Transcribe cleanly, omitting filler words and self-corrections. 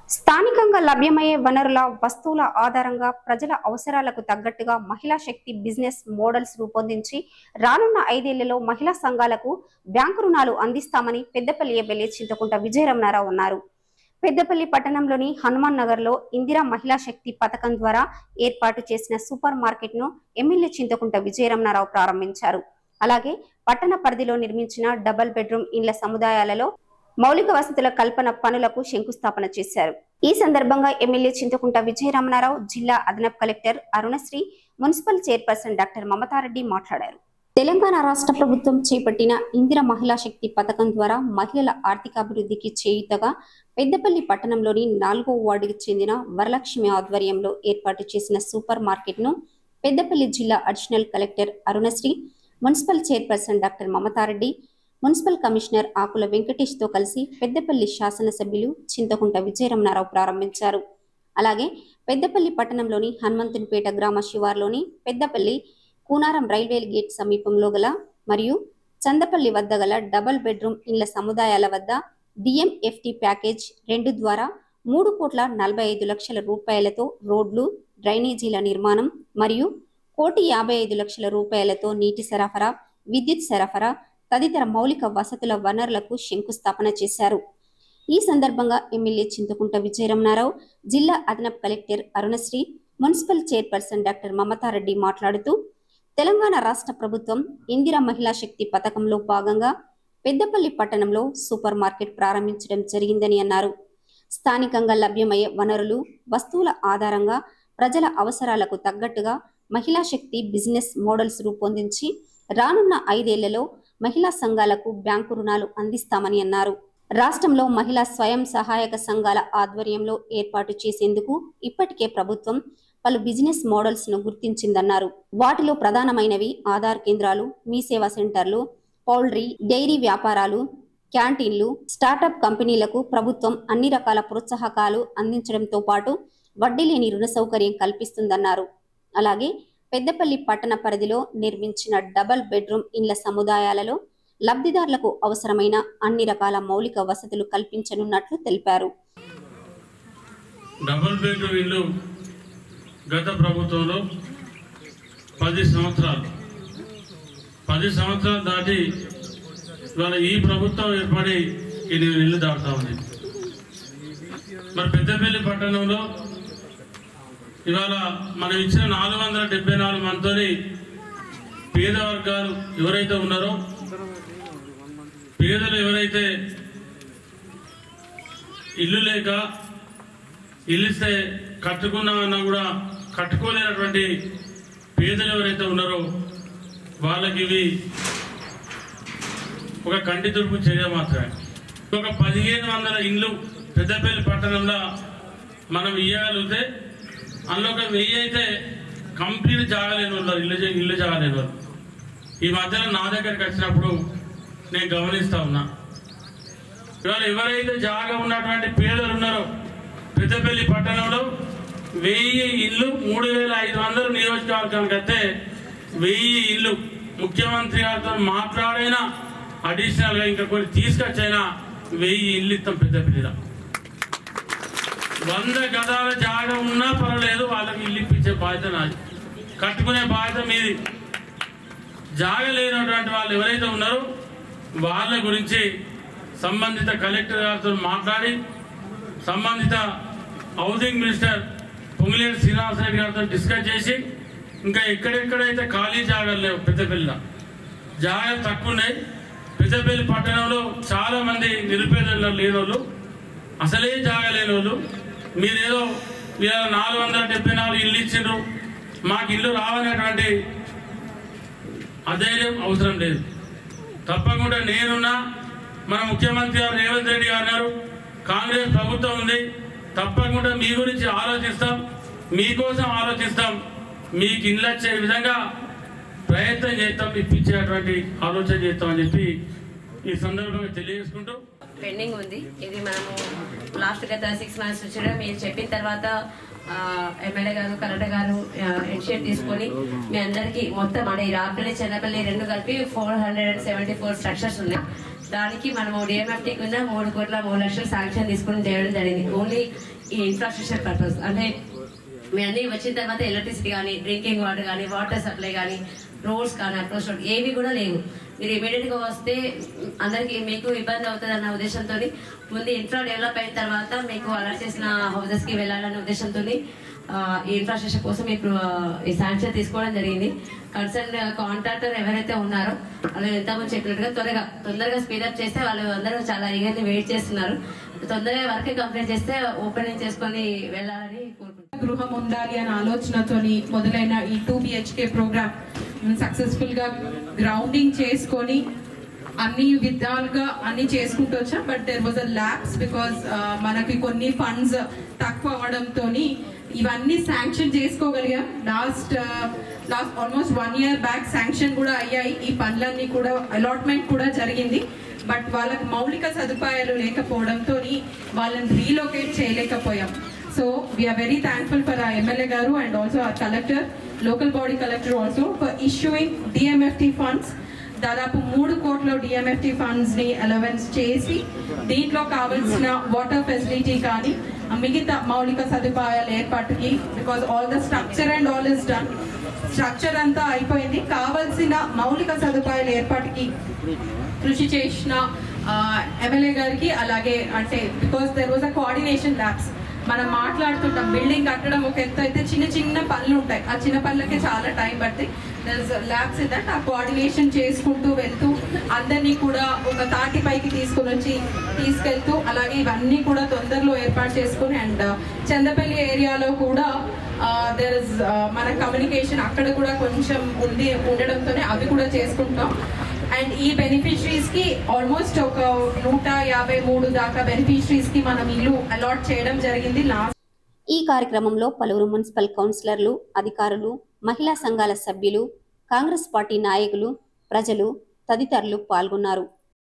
స్థానికంగా లభ్యమయ్యే వనరుల వస్తువుల ఆధారంగా ప్రజల అవసరాలకు తగ్గట్టుగా మహిళా శక్తి బిజినెస్ మోడల్స్ రూపొందించి రానున్న 5 ఏళ్లలో మహిళా సంఘాలకు బ్యాంకు రుణాలు అందిస్తామని పెద్దపల్లి ఎమ్మెల్యే చింతకుంట విజయరమణారావు అన్నారు. పెద్దపల్లి పట్టణంలోని హనుమాన్ నగర్ లో ఇందిరా మహిళా శక్తి పథకం ద్వారా ఏర్పాటు చేసిన సూపర్ మార్కెట్ ను ఎమ్మెల్యే చింతకుంట విజయరమణారావు ప్రారంభించారు. అలాగే పట్టణ పరిధిలో నిర్మించిన డబుల్ బెడ్రూమ్ ఇండ్ల సముదాయాలలో మౌలిక వసతుల కల్పన పనులకు శంకుస్థాపన చేశారు. ఈ సందర్భంగా ఎమ్మెల్యే చింతకుంట విజయరమణారావు, జిల్లా అదనపు collector Arunasri, municipal chairperson doctor Mamathareddy మాట్లాడారు. తెలంగాణ రాష్ట్ర ప్రభుత్వం చేపట్టిన ఇందిరా మహిళా శక్తి పథకం ద్వారా మహిళల ఆర్థికాభివృద్ధికి చేయూతగా పెద్దపల్లి పట్టణంలోని 4వ వార్డుకి చెందిన వరలక్ష్మి ఆధ్వర్యంలో ఏర్పాటు చేసిన సూపర్ మార్కెట్ ను పెద్దపల్లి జిల్లా additional collector Arunasri, municipal chairperson doctor Mamathareddy, municipal commissioner Akula Venkatesh తో కలిసి పెద్దపల్లి శాసనసభ్యులు చింతకుంట విజయరమణారావు ప్రారంభించారు. అలాగే పెద్దపల్లి పట్టణంలోని హనుమంతునిపేట గ్రామ శివార్లోని పెద్దపల్లి కూనారం రైల్వే గేట్ సమీపంలో గల మరియు చందపల్లి వద్ద గల డబుల్ బెడ్రూమ్ ఇండ్ల సముదాయాల వద్ద డిఎంఎఫ్టి ప్యాకేజ్ 2 ద్వారా 3,45,00,000 రూపాయలతో రోడ్లు, డ్రైనేజీల నిర్మాణం మరియు 1,55,00,000 రూపాయలతో నీటి సరఫరా, విద్యుత్ సరఫరా తదితర మౌలిక వసతుల వనరులకు శంకుస్థాపన చేశారు. ఈ సందర్భంగా ఎమ్మెల్యే చింతకుంట విజయరమణారావు, జిల్లా అదనపు collector Arunasri, municipal chairperson doctor Mamathareddy మాట్లాడుతూ తెలంగాణ రాష్ట్ర ప్రభుత్వం ఇందిరా మహిళా శక్తి పథకంలో భాగంగా పెద్దపల్లి పట్టణంలో సూపర్ మార్కెట్ ప్రారంభించడం జరిగిందని అన్నారు. స్థానికంగా లభ్యమయ్యే వనరులు, వస్తువుల ఆధారంగా ప్రజల అవసరాలకు తగ్గట్టుగా మహిళా శక్తి బిజినెస్ మోడల్స్ రూపొందించి రానున్న 5 ఏళ్లలో మహిళా సంఘాలకు బ్యాంకు రుణాలు అందిస్తామని అన్నారు. రాష్ట్రంలో మహిళా స్వయం సహాయక సంఘాల ఆధ్వర్యంలో ఏర్పాటు చేసేందుకు ఇప్పటికే ప్రభుత్వం పలు బిజినెస్ మోడల్స్ ను గుర్తించిందన్నారు. వాటిలో ప్రధానమైనవి ఆధార్ కేంద్రాలు, మీ సేవా సెంటర్లు, పౌల్ట్రీ, డైరీ వ్యాపారాలు, క్యాంటీన్లు. స్టార్టప్ కంపెనీలకు ప్రభుత్వం అన్ని రకాల ప్రోత్సాహకాలు అందించడంతో పాటు వడ్డీ లేని రుణ సౌకర్యం కల్పిస్తుందన్నారు. అలాగే పెద్దపల్లి పట్టణ పరిధిలో నిర్మించిన డబుల్ బెడ్రూమ్ ఇండ్ల సముదాయాలలో లబ్ధిదారులకు అవసరమైన అన్ని రకాల మౌలిక వసతులు కల్పించనున్నట్లు తెలిపారు. డబుల్ బెడ్రూమ్ ఇల్లు గత ప్రభుత్వంలో 10 సంవత్సరాలు దాటి ఇవాళ ఈ ప్రభుత్వం ఏర్పడి 8 ఇల్లు దాటుతా ఉంది. మరి పెద్దపల్లి పట్టణంలో ఇవాళ మనం ఇచ్చిన 474 మందితో పేద వర్గాలు ఎవరైతే ఉన్నారో, పేదలు ఎవరైతే ఇల్లు లేక ఇల్లు ఇస్తే కట్టుకున్నామన్నా కూడా కట్టుకోలేనటువంటి పేదలు ఎవరైతే ఉన్నారో వాళ్ళకి ఇవి ఒక కంటి తుడుపు చర్య మాత్రమే. ఒక 1500 ఇండ్లు పెద్దపల్లి పట్టణంలో మనం ఇవ్వగలిగితే అందులో ఒక 1000 అయితే కంప్లీట్ జాగలేని వాళ్ళు, ఇల్లు జాగలేని వాళ్ళు. ఈ మధ్యలో నా దగ్గరికి వచ్చినప్పుడు నేను గమనిస్తా ఉన్నా, ఇవాళ ఎవరైతే జాగా ఉన్నటువంటి పేదలు ఉన్నారో పెద్దపల్లి పట్టణంలో 1000 ఇల్లు 3,500 నియోజకవర్గానికి వస్తే 1000 ఇల్లు ముఖ్యమంత్రి గారితో మాట్లాడైనా అడిషనల్ గా ఇంకా కొన్ని తీసుకొచ్చైనా 1000 ఇల్లు ఇస్తాం. పెద్దపల్లిలో 100 గదాల జాగా ఉన్నా పర్వాలేదు, వాళ్ళకి ఇల్లు ఇప్పించే బాధ్యత నాది, కట్టుకునే బాధ్యత మీది. జాగా లేనటువంటి వాళ్ళు ఎవరైతే ఉన్నారో వాళ్ళ గురించి సంబంధిత కలెక్టర్ గారితో మాట్లాడి సంబంధిత హౌసింగ్ మినిస్టర్ పొంగులేటి శ్రీనివాసరెడ్డి గారితో డిస్కస్ చేసి ఇంకా ఎక్కడెక్కడైతే ఖాళీ జాగాలు లేవు, పెద్దపల్లిలో జాగాలు తక్కువ ఉన్నాయి. పెద్దపల్లి పట్టణంలో చాలా మంది నిరుపేదలు లేని వాళ్ళు, అసలే జాగా లేని వాళ్ళు, మీరేదో 474 ఇల్లు ఇచ్చిండ్రు మాకు ఇల్లు రావనేటువంటి అధైర్యం అవసరం లేదు. తప్పకుండా నేనున్నా, మన ముఖ్యమంత్రి గారు రేవంత్ రెడ్డి గారు, కాంగ్రెస్ ప్రభుత్వం ఉంది, తప్పకుండా మీ గురించి ఆలోచిస్తాం, మీకోసం ఆలోచిస్తాం, మీకు ఇల్లు వచ్చే విధంగా ప్రయత్నం చేస్తాం, ఇప్పించేటువంటి ఆలోచన చేస్తామని చెప్పి ఈ సందర్భంగా తెలియజేసుకుంటూ పెండింగ్ ఉంది. ఇది మనము లాస్ట్ గత 6 months వచ్చి మీరు చెప్పిన తర్వాత ఎమ్మెల్యే గారు, కలెక్టర్ గారు ఇనిషియేటివ్ తీసుకొని మీ అందరికీ మొత్తం అంటే రాపల్లి, చెన్నపల్లి 2 కలిపి 474 స్ట్రక్చర్స్ ఉన్నాయి. దానికి మనము డిఎంఎఫ్టీ కింద 3,03,00,000 శాంక్షన్ తీసుకుని చేయడం జరిగింది. ఓన్లీ ఈ ఇన్ఫ్రాస్ట్రక్చర్ పర్పస్ అంటే మీ అన్నీ వచ్చిన తర్వాత ఎలక్ట్రిసిటీ కానీ, డ్రింకింగ్ వాటర్ కానీ, వాటర్ సప్లై కానీ, రోడ్స్ కానీ, అప్రోచ్ రోడ్ ఏవి కూడా లేవు. మీరు ఇమీడియట్గా వస్తే అందరికీ మీకు ఇబ్బంది అవుతుంది అన్న ఉద్దేశంతో ముందు ఇన్ఫ్రా డెవలప్ అయిన తర్వాత మీకు అలర్ట్ చేసిన హౌసెస్కి వెళ్ళాలన్న ఉద్దేశంతో ఈ ఇన్ఫ్రాస్ట్రక్చర్ కోసం ఇప్పుడు ఈ శాంక్షన్ తీసుకోవడం జరిగింది. కన్సర్న్ కాంట్రాక్టర్ ఎవరైతే ఉన్నారో వాళ్ళు ఎంతమంది చెప్పినట్టుగా తొందరగా స్పీడప్ చేస్తే వాళ్ళు అందరూ చాలా ఈగర్లీ వెయిట్ చేస్తున్నారు. తొందరగా వర్క్ కంప్లీట్ చేస్తే ఓపెనింగ్ చేసుకొని వెళ్ళాలని కోరుకుంటున్నాను. గృహం ఉండాలి అనే ఆలోచనతో మొదలైన ఈ 2 BHK ప్రోగ్రామ్ సక్సెస్ఫుల్ గా గ్రౌండింగ్ చేసుకొని అన్ని విధాలుగా అన్ని చేసుకుంటూ వచ్చాం. But there was a lapse because మనకి కొన్ని ఫండ్స్ తక్కువ అవ్వడంతో ఇవన్నీ శాంక్షన్ చేసుకోగలిగాం. Last almost 1 year back sanction కూడా అయ్యాయి. ఈ పనులన్నీ కూడా అలాట్మెంట్ కూడా జరిగింది. బట్ వాళ్ళకి మౌలిక సదుపాయాలు లేకపోవడంతో వాళ్ళని రీలొకేట్ చేయలేకపోయాం. So we are very thankful for our MLA garu and also our collector, local body collector also for issuing DMFT funds. దాదాపు 3 కోట్ల DMFT ఫండ్స్ ని అలవెన్స్ చేసి దీంట్లో కావాల్సిన వాటర్ ఫెసిలిటీ కానీ మిగతా మౌలిక సదుపాయాల ఏర్పాటుకి, because all the structure and all is done, structure అంతా అయిపోయింది, కావాల్సిన మౌలిక సదుపాయాల ఏర్పాటుకి కృషి చేసిన MLA గారికి అలాగే అంటే because there was a coordination lapse. మనం మాట్లాడుతుంటాం బిల్డింగ్ కట్టడం ఒక ఎత్తు అయితే చిన్న చిన్న పనులు ఉంటాయి, ఆ చిన్న పనులకే చాలా టైం పడుతుంది. ల్యాబ్స్ దట్ ఆ కోఆర్డినేషన్ చేసుకుంటూ వెళ్తూ అందరినీ కూడా ఒక తాటిపైకి తీసుకెళ్తూ అలాగే ఇవన్నీ కూడా తొందరలో ఏర్పాటు చేసుకుని అండ్ చందపల్లి ఏరియాలో కూడా దెర్ ఇస్ మన కమ్యూనికేషన్ అక్కడ కూడా కొంచెం ఉండడంతోనే అవి కూడా చేసుకుంటాం. అండ్ ఈ బెనిఫిషరీస్ కి ఆల్మోస్ట్ ఒక 153 దాకా బెనిఫిషరీస్ కి మనం ఇల్లు అలాట్ చేయడం జరిగింది. ఈ కార్యక్రమంలో పలువురు మున్సిపల్ కౌన్సిలర్లు, అధికారులు, మహిళా సంఘాల సభ్యులు, కాంగ్రెస్ పార్టీ నాయకులు, ప్రజలు తదితరులు పాల్గొన్నారు.